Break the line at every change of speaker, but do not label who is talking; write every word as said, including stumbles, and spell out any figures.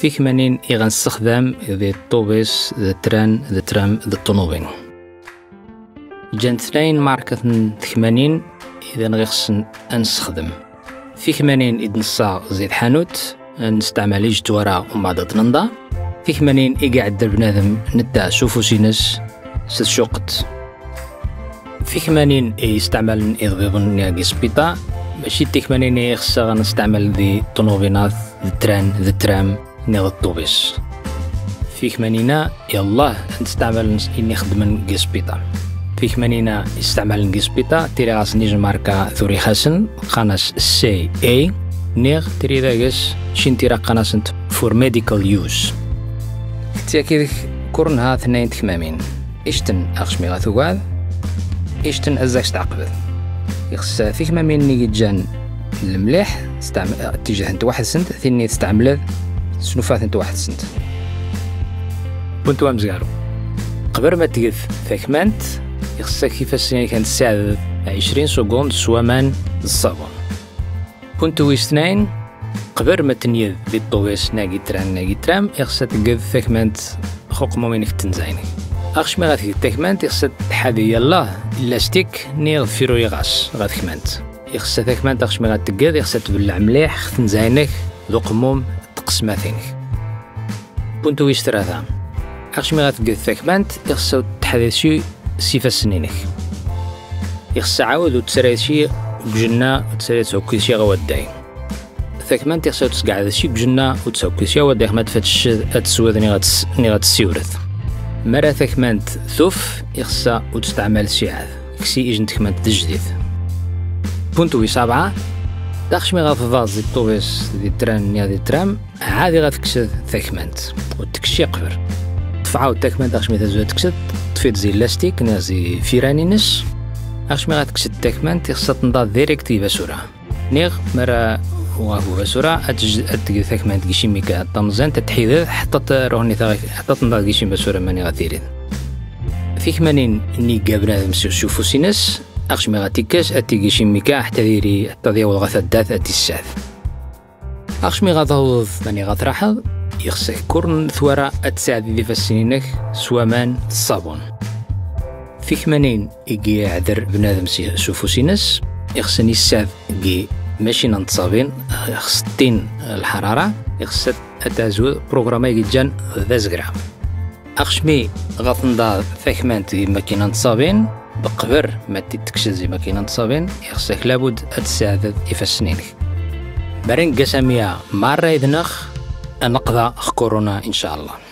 في ثمانين يغنستخدم ذي الطوبيس ذي التران ذي الترام ذي الطنوبين. جان اثنين ماركة ثمانين إذا نغيخصن نستخدم. في ثمانين إذ نصا زيت حانوت نستعمل يجت وراء ومن بعد تنضا. في ثمانين يقعد در بنادم نتا شوفو سينس ستشوقت. في ثمانين يستعمل إضبيضن ياقي سبيطا ماشي تي ثمانين يخصا غنستعمل ذي طنوبينات ذي التران ذي الترام نيغ الطوبيس. في ثمانين يالله نستعمل إني خدم نقسبيطا. في ثمانين يستعمل نقسبيطا تيري غاس نيج ماركا ثوري خاسن قناس سي اي نيغ تيري داقس شين تيرا قناسنت فور ميديكال يوز. تياكيدك كورنها ثنين ثمامين إشتن أخشمي غاثو قاعد إشتن أزاكش تعقبت يخص في ثمامين نيجي جان المليح استعمل اتجاه انت واحد سنت ثاني تستعمل سنوفات انت واحد سنت بنتو مزغارو قبل ما تقف ثكمنت يخصك كيفاش كانت الساعة عشرين سكوند سوامان الصابون بنتو اثنين قبل ما تنيذ بالطويس ناقي تران ناقي ترام يخصك تقف ثكمنت خوق مومينك تنزايني أخش ما غاثي ثكمنت يخصك تحادي يالله اللاستيك نيغ فيرو يغاس غاثكمنت يخص ثكمنت أخش ما غاتقاد يخص تبلع مليح خثن زاينك ذو قموم تقسماتينك بنتو ويش ثلاثة أخش ما غاتقاد ثكمنت يخص تحدث شي سيفا سنينك يخص عاود وتسريت شي بجنة وتسريت وكل شي غوداي ثكمنت يخص تسقع شي بجنة وتسوكل شي غوداي ما تفتش تسوذ ني غاتسيورث مرة ثكمنت ثوف يخص وتستعمل شي عاد كسي إجن ثكمنت تجديد بونتو سبعة داخش مي غاف دي الطوبيس دي التران نيا دي الترام عادي غاتكسد ثكمنت وتكشي قبر تفعاو الثكمنت داخش مي تزوي تكسد تفيد زي اللاستيك نيا زي فيرانينس داخش مي غاتكسد الثكمنت يخصها تنضاد ديريكتي باسورا نيغ مرة وغافو باسورا اتجي ثكمنت كيشي ميكا طمزان تتحيد حتى تروحني حتى تنضاد كيشي باسورا ماني غاتيرين في ثمانين ني قابنا مسيو شوفو سينس أخش ما غاتيكاش أتيجي شي ميكا حتى ديري حتى ديال غاثا الداث أتي الساث أخش مي غاضوض ماني غاتراحض يخصك كورن ثورة أتساعد ذي فالسنينك سوامان الصابون في ثمانين إيجي عذر بنادم شوفو سينس يخصني الساث إيجي ماشي ننتصابين خصتين الحرارة يخصت أتازود بروغراما إيجي جان ذا زغرام أخش مي غاثنضا ثكمانت ماكينة نتصابين بقبر ما تتكشف زي ما كاين نتصابين يخصك لابد تساعد يفسنينك برين قسمية مرة يدنخ نقضى كورونا إن شاء الله.